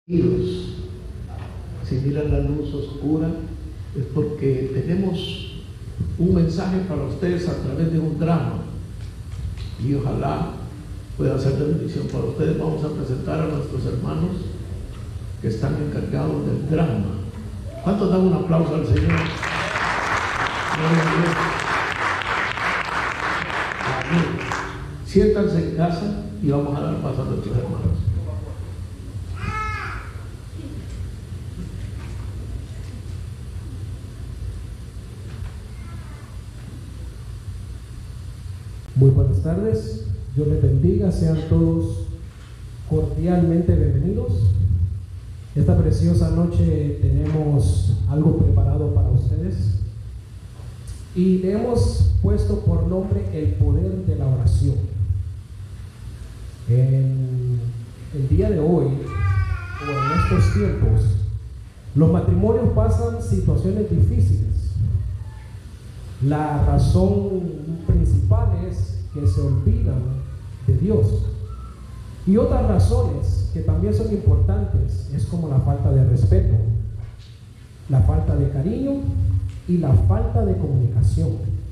Si miran la luz oscura es porque tenemos un mensaje para ustedes a través de un drama y ojalá pueda ser de bendición para ustedes. Vamos a presentar a nuestros hermanos que están encargados del drama. ¿Cuántos dan un aplauso al Señor? Gloria a Dios. Amén. Siéntanse en casa y vamos a dar paso a nuestros hermanos. Muy buenas tardes, Dios les bendiga, sean todos cordialmente bienvenidos. Esta preciosa noche tenemos algo preparado para ustedes y le hemos puesto por nombre el poder de la oración. En el día de hoy, o en estos tiempos, los matrimonios pasan situaciones difíciles. La razón principal es que se olvidan de Dios. Y otras razones que también son importantes es como la falta de respeto, la falta de cariño y la falta de comunicación.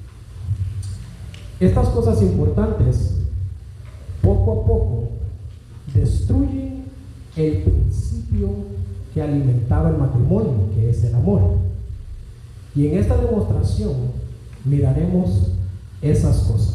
Estas cosas importantes poco a poco destruyen el principio que alimentaba el matrimonio, que es el amor. Y en esta demostración miraremos esas cosas.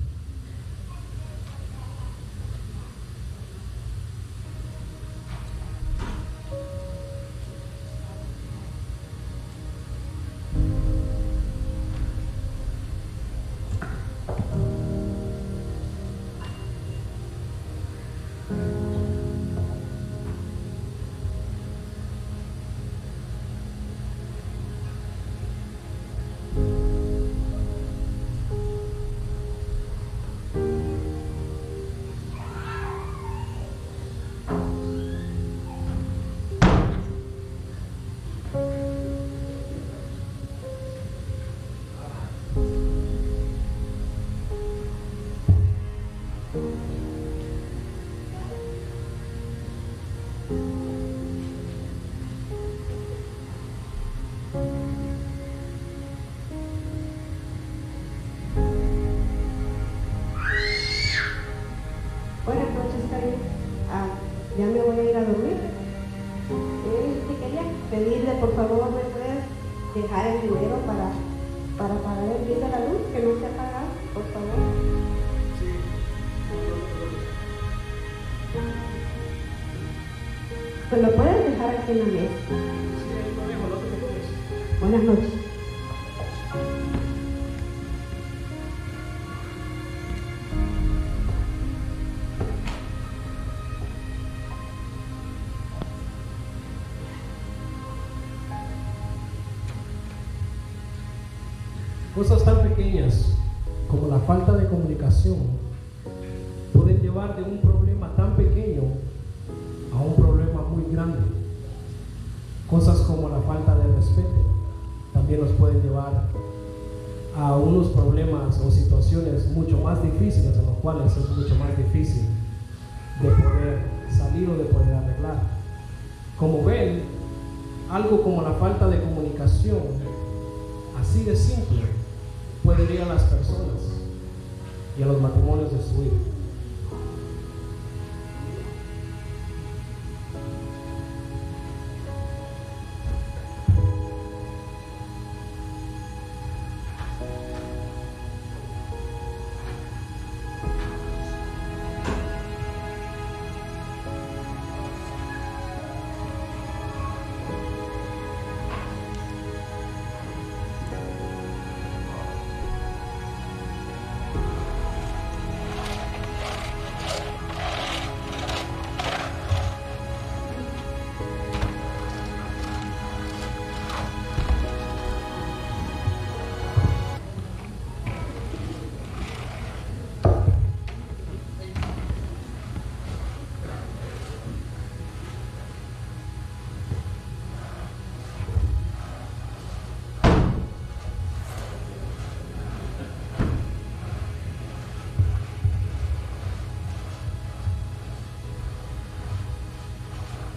Ya me voy a ir a dormir. Quería pedirle, por favor, ¿me puedes dejar el dinero para pagar el bill de la luz que no se ha pagado, por favor? ¿Me lo puedes dejar aquí en la mesa? Buenas noches. Cosas tan pequeñas como la falta de comunicación pueden llevar de un problema tan pequeño a un problema muy grande. Cosas como la falta de respeto también nos pueden llevar a unos problemas o situaciones mucho más difíciles, en los cuales es mucho más difícil de poder salir o de poder arreglar. Como ven, algo como la falta de comunicación, así de simple, puede ir a las personas y a los matrimonios destruir.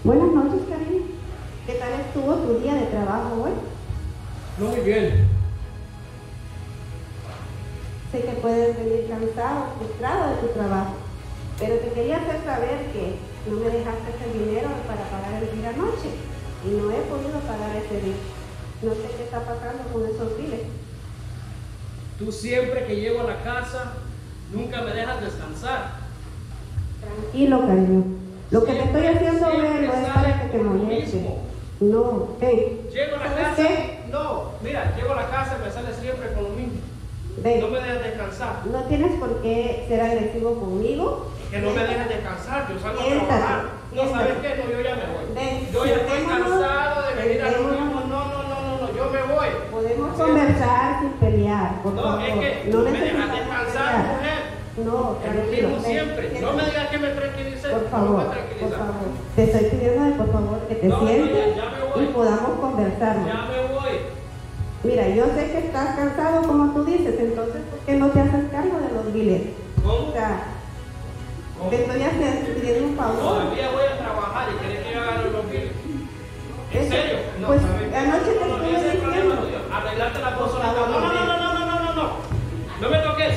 Buenas noches, cariño. ¿Qué tal estuvo tu día de trabajo hoy? No muy bien. Sé que puedes venir cansado, frustrado de tu trabajo, pero te quería hacer saber que no me dejaste el dinero para pagar el bill anoche y no he podido pagar ese bill. No sé qué está pasando con esos biles. Tú siempre que llego a la casa, nunca me dejas descansar. Tranquilo, cariño. Lo que te estoy haciendo ver no es para que te molestes. No, ven. Llego a la ¿Sabes casa, qué? no, mira, llego a la casa y me sale siempre con lo mismo. Ven. No me dejas descansar. No tienes por qué ser agresivo conmigo. Que no me dejas descansar, yo salgo a Siéntate, trabajar. No, siéntate. ¿sabes qué? No, yo ya me voy. Ven, Yo ya estoy sentémonos, cansado de venir a lo mismo. sentémonos. No, yo me voy. Podemos conversar sin pelear, por No, favor. es que No me dejas necesitamos descansar, pelear. mujer. No, Es lo tranquilo. mismo ven, siempre. No siéntate. me digas que me tranquilice. Por No favor, me por tranquiliza. favor. Te estoy pidiendo de por favor que te No, sientes ya me voy. y podamos conversar. Ya me voy. Mira, yo sé que estás cansado como tú dices, entonces ¿por qué no te haces cargo de los biles? ¿Cómo? O sea, ¿Cómo? te estoy pidiendo un favor. Todavía voy a trabajar y querés que yo haga los biles. ¿En serio? No, Pues ¿sabes qué? anoche te No, estuve ese es el problema diciendo. tuyo. Arreglarte la cosa. Por favor, No. No me toques.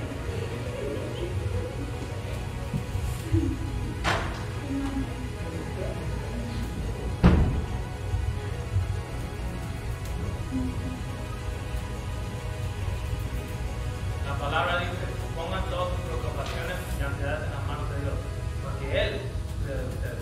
La palabra dice, pongan todas sus preocupaciones y ansiedades en las manos de Dios, porque Él cuida de ustedes.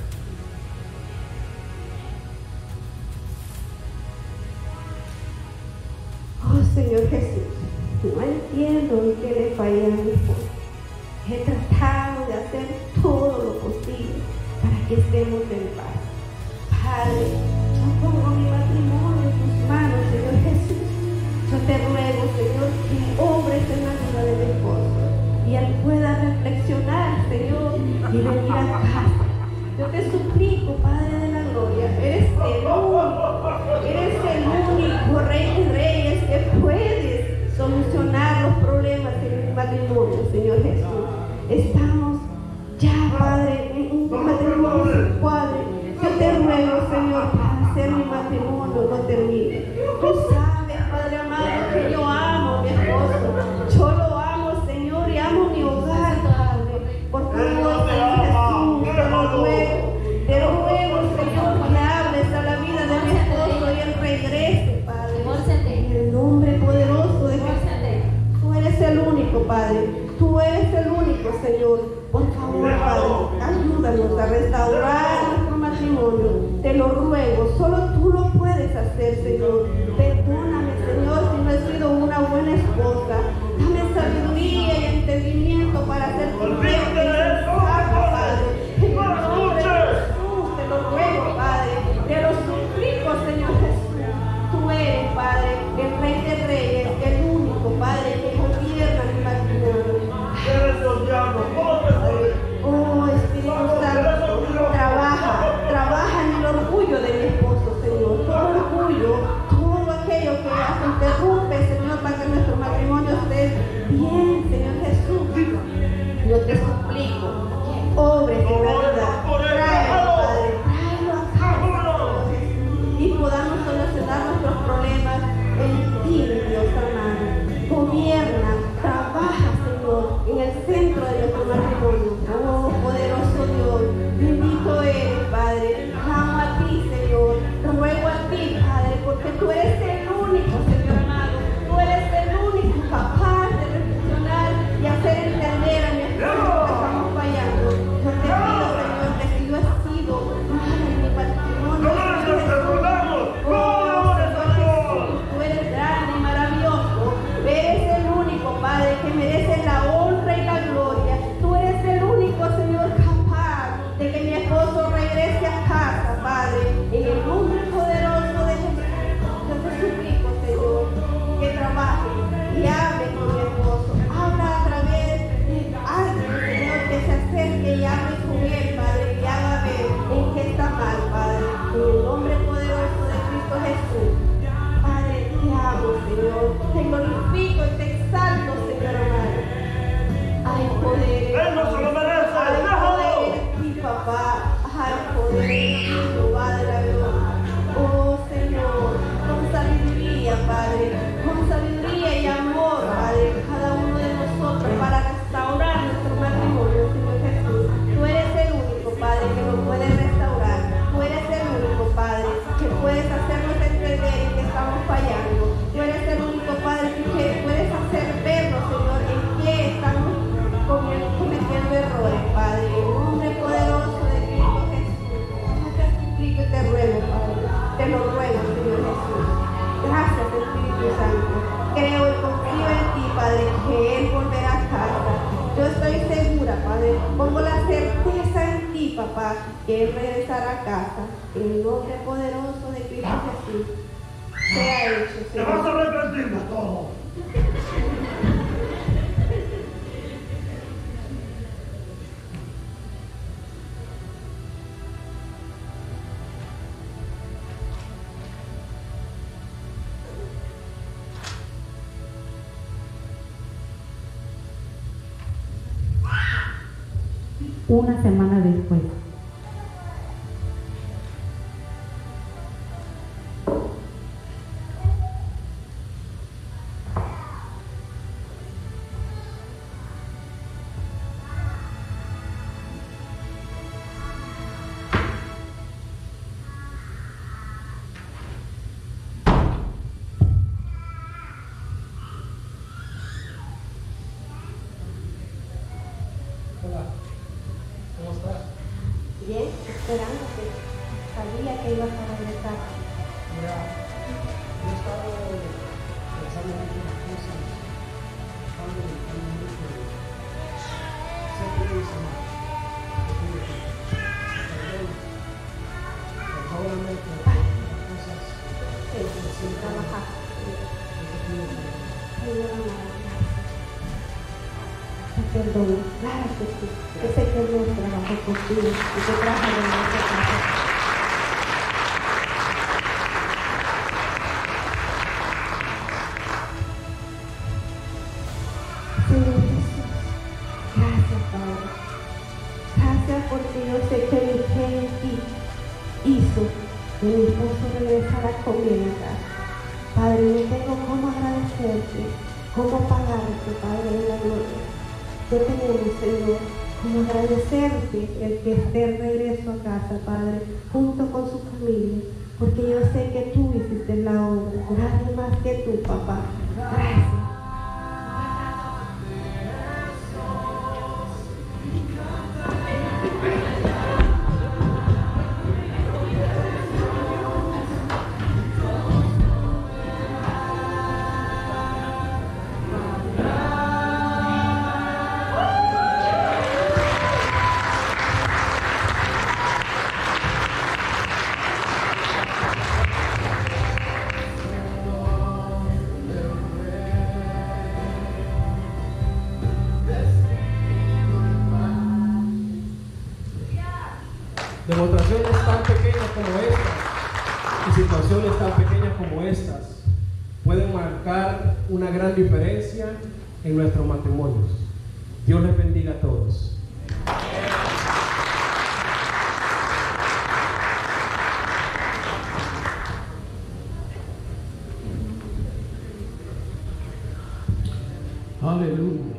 Oh Señor Jesús, no entiendo en qué le falla a mi esposo. He tratado de hacer todo lo posible para que estemos en paz. Padre, yo pongo mi matrimonio en tus manos, Señor Jesús. Yo te ruego, Señor, que obres en la vida de mi esposo y él pueda reflexionar, Señor, y venir a casa. Yo te suplico, Padre de la gloria, eres el único Rey de Reyes que puedes solucionar los problemas en mi matrimonio, Señor Jesús. Estamos ya, Padre, en un matrimonio, Padre. Yo te ruego, Señor, para hacer mi matrimonio no termine. Tú sabes, Padre amado, que yo amo a mi esposo. Yo lo amo, Señor, y amo mi hogar, Padre. Por favor, Señor Jesús, te lo ruego, Señor, que hables a la vida de mi esposo y él regrese, Padre. En el nombre poderoso de Jesús. Tú eres el único, Padre. Tú eres el único, Señor. Por favor, Padre, ayúdanos a restaurar nuestro matrimonio. Te lo ruego, solo tú lo puedes hacer, Señor. Perdóname, Señor, si no he sido una buena esposa. Dame sabiduría y entendimiento para hacer tu voluntad, Padre. En el nombre de Jesús, te lo ruego, Padre. Te lo suplico, Señor Jesús. Tú eres, Padre, el Rey de Reyes, el único, Padre, que gobierna mi matrimonio. Oh, Espíritu Santo, trabaja en el orgullo de mi esposo, Señor. Todo orgullo, todo Te lo ruego, Señor Jesús. Gracias, Espíritu Santo. Creo y confío en ti, Padre, que Él volverá a casa. Yo estoy segura, Padre. Pongo la certeza en ti, papá, que Él regresará a casa. En el nombre poderoso de Cristo Jesús. Sea hecho, Te Señor. vas a arrepentir de todo. Una semana después. Hola, ¿cómo estás? Bien, esperándote. Sabía que ibas a regresar. Mira, yo he estado pensando mucho en las cosas, pensando mucho. Siempre le dice más. Por favor, dame las cosas. Sí, trabajar. Señor amado, te perdono. Claro que sí. Yo sé que Dios trabajó contigo y te trajo de nuestra casa. Señor Jesús, gracias, Padre. Gracias porque yo sé que mi fe en ti hizo que mi esposo regresara conmigo a casa. Padre, no tengo cómo agradecerte, cómo pagarte, Padre de la gloria. No tenemos, Señor, cómo agradecerte el que esté de regreso a casa, Padre, junto con su familia, porque yo sé que tú hiciste la obra, nadie más que tú, papá. Gracias. Demostraciones tan pequeñas como estas y situaciones tan pequeñas como estas pueden marcar una gran diferencia en nuestros matrimonios. Dios les bendiga a todos. Aleluya.